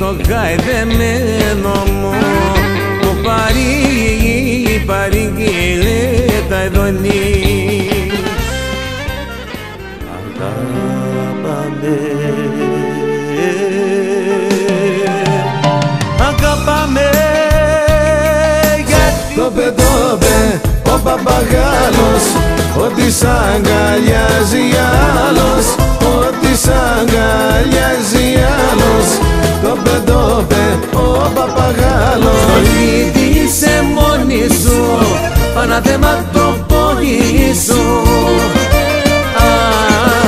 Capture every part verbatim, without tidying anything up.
το χαϊδεμένο μου που παρήγει, παρήγγειλε τα ειδονή. Αγάπαμε, αγάπαμε γιατί το πετώπε ο παπαγάλος, ότι σ' αγκαλιάζει άλλος, ότι σ' αγκαλιάζει άλλος, το πετώπε ο παπαγάλος. Στο σπίτι είσαι μόνη σου, παναθέμα το πόνι σου,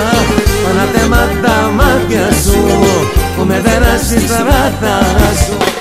παναθέμα τα μάτια σου που με δέρασες στα βάθα σου.